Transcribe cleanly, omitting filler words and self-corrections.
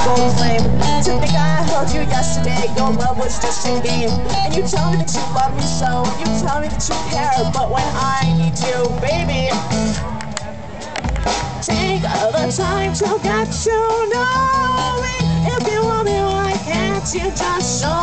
cold flame. To think I held you yesterday, your love was just a game. And you tell me that you love me so, and you tell me that you care. But when I need you, baby, take all the time to get to know me. If you want me, why can't you just show